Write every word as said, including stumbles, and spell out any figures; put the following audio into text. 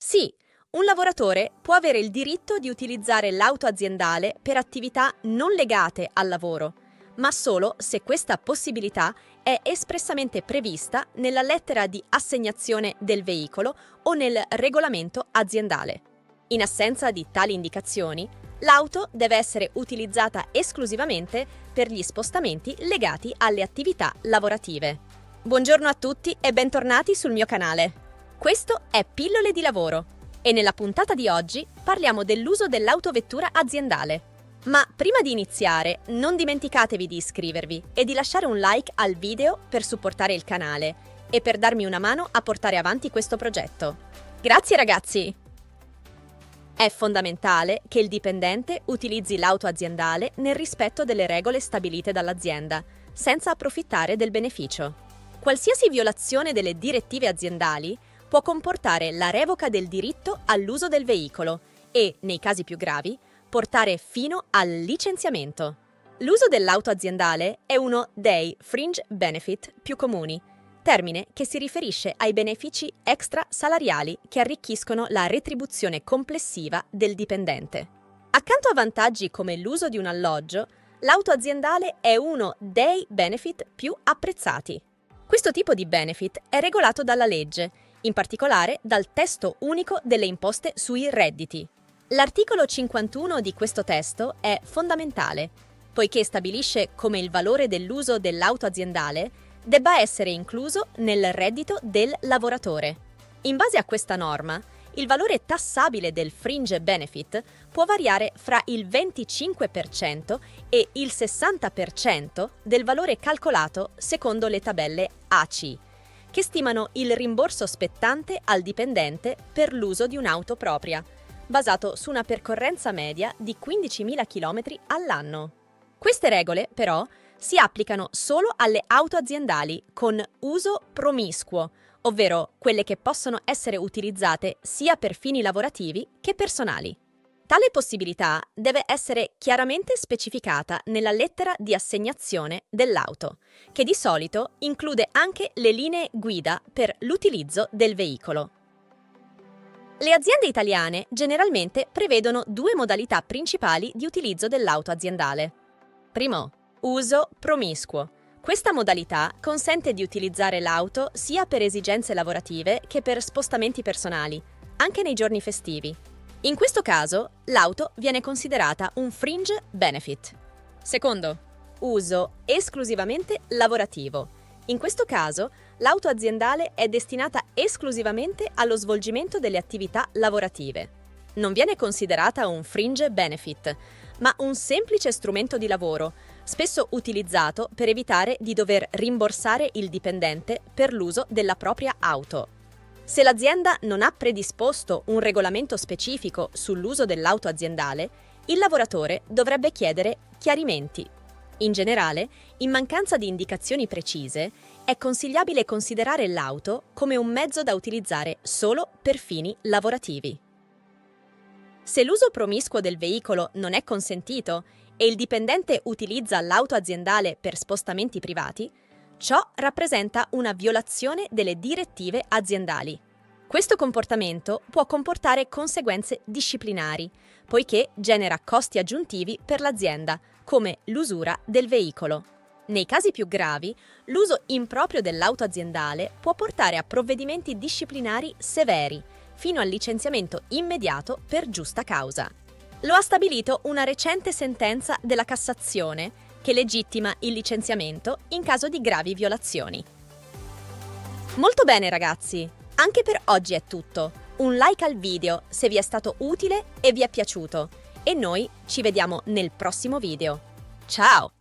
Sì, un lavoratore può avere il diritto di utilizzare l'auto aziendale per attività non legate al lavoro, ma solo se questa possibilità è espressamente prevista nella lettera di assegnazione del veicolo o nel regolamento aziendale. In assenza di tali indicazioni, l'auto deve essere utilizzata esclusivamente per gli spostamenti legati alle attività lavorative. Buongiorno a tutti e bentornati sul mio canale. Questo è Pillole di lavoro e nella puntata di oggi parliamo dell'uso dell'autovettura aziendale. Ma prima di iniziare, non dimenticatevi di iscrivervi e di lasciare un like al video per supportare il canale e per darmi una mano a portare avanti questo progetto. Grazie ragazzi! È fondamentale che il dipendente utilizzi l'auto aziendale nel rispetto delle regole stabilite dall'azienda, senza approfittare del beneficio. Qualsiasi violazione delle direttive aziendali può comportare la revoca del diritto all'uso del veicolo e, nei casi più gravi, portare fino al licenziamento. L'uso dell'auto aziendale è uno dei fringe benefit più comuni, termine che si riferisce ai benefici extra salariali che arricchiscono la retribuzione complessiva del dipendente. Accanto a vantaggi come l'uso di un alloggio, l'auto aziendale è uno dei benefit più apprezzati. Questo tipo di benefit è regolato dalla legge, in particolare dal testo unico delle imposte sui redditi. L'articolo cinquantuno di questo testo è fondamentale, poiché stabilisce come il valore dell'uso dell'auto aziendale debba essere incluso nel reddito del lavoratore. In base a questa norma, il valore tassabile del fringe benefit può variare fra il venticinque per cento e il sessanta per cento del valore calcolato secondo le tabelle A C, che stimano il rimborso spettante al dipendente per l'uso di un'auto propria, basato su una percorrenza media di quindicimila chilometri all'anno. Queste regole, però, si applicano solo alle auto aziendali con uso promiscuo, ovvero quelle che possono essere utilizzate sia per fini lavorativi che personali. Tale possibilità deve essere chiaramente specificata nella lettera di assegnazione dell'auto, che di solito include anche le linee guida per l'utilizzo del veicolo. Le aziende italiane generalmente prevedono due modalità principali di utilizzo dell'auto aziendale. Primo, uso promiscuo. Questa modalità consente di utilizzare l'auto sia per esigenze lavorative che per spostamenti personali, anche nei giorni festivi. In questo caso, l'auto viene considerata un fringe benefit. Secondo, uso esclusivamente lavorativo. In questo caso, l'auto aziendale è destinata esclusivamente allo svolgimento delle attività lavorative. Non viene considerata un fringe benefit, ma un semplice strumento di lavoro, spesso utilizzato per evitare di dover rimborsare il dipendente per l'uso della propria auto. Se l'azienda non ha predisposto un regolamento specifico sull'uso dell'auto aziendale, il lavoratore dovrebbe chiedere chiarimenti. In generale, in mancanza di indicazioni precise, è consigliabile considerare l'auto come un mezzo da utilizzare solo per fini lavorativi. Se l'uso promiscuo del veicolo non è consentito e il dipendente utilizza l'auto aziendale per spostamenti privati, ciò rappresenta una violazione delle direttive aziendali. Questo comportamento può comportare conseguenze disciplinari, poiché genera costi aggiuntivi per l'azienda, come l'usura del veicolo. Nei casi più gravi, l'uso improprio dell'auto aziendale può portare a provvedimenti disciplinari severi, fino al licenziamento immediato per giusta causa. Lo ha stabilito una recente sentenza della Cassazione che legittima il licenziamento in caso di gravi violazioni. Molto bene ragazzi, anche per oggi è tutto. Un like al video se vi è stato utile e vi è piaciuto e noi ci vediamo nel prossimo video. Ciao!